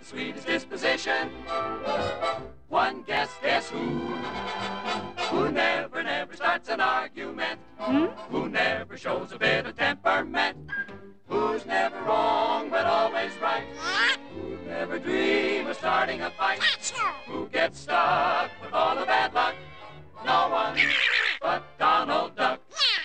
sweetest disposition. One guess who? Who never, never starts an argument. Who never shows a bit of temperament. Who's never wrong but always right. Who never dream of starting a fight. Who gets stuck with all the bad luck. No one but Donald Duck.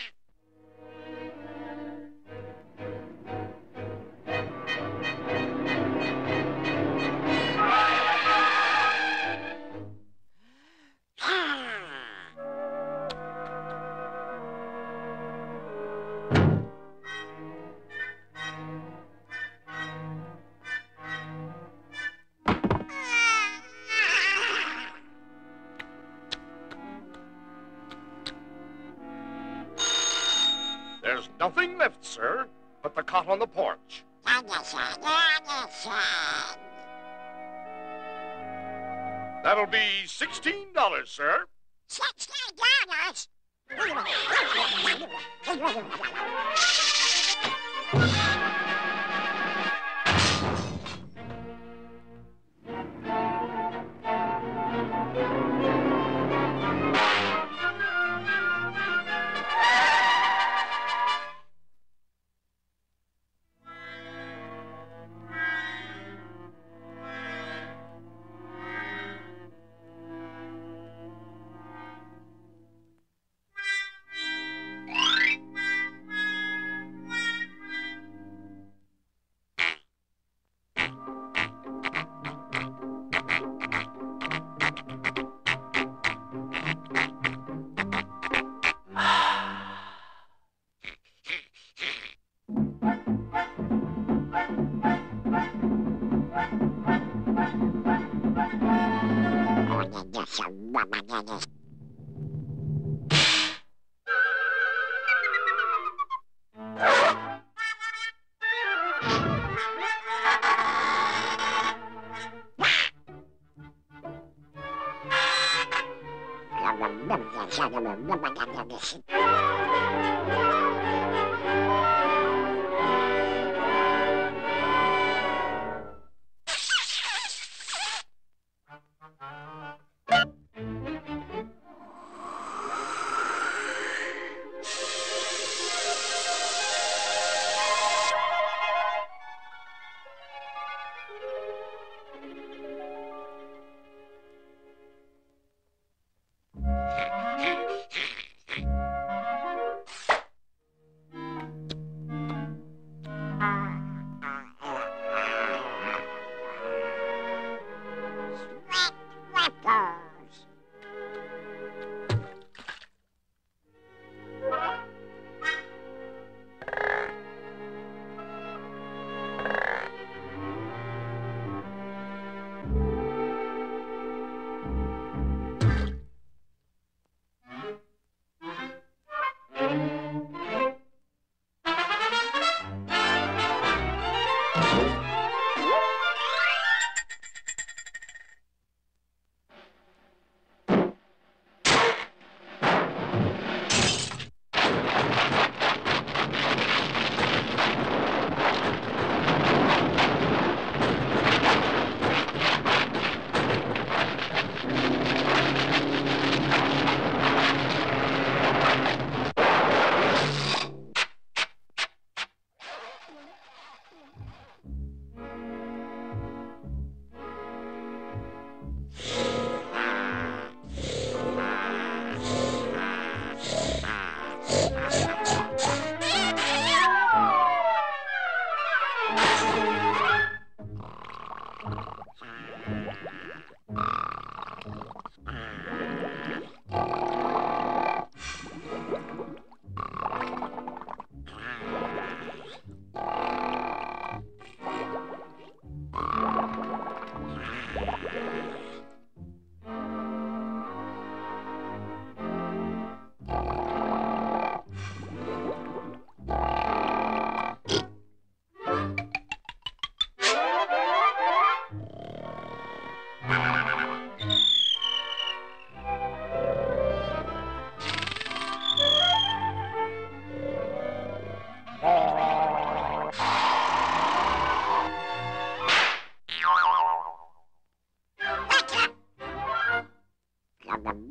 There's nothing left, sir, but the cot on the porch. That'll be $16, sir. $16?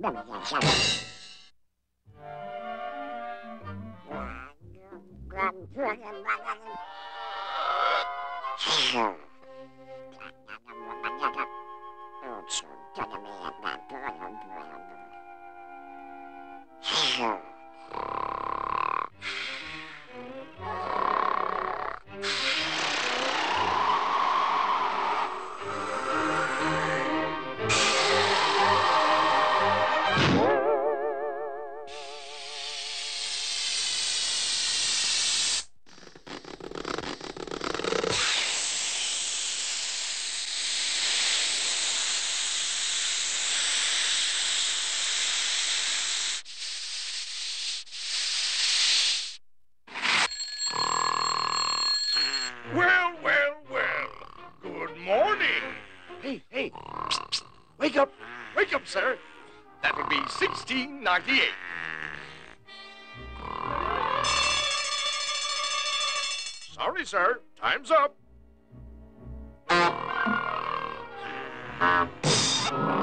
Well, well, well. Good morning. Hey, hey. Wake up. Wake up, sir. That'll be 1698. Sorry, sir. Time's up.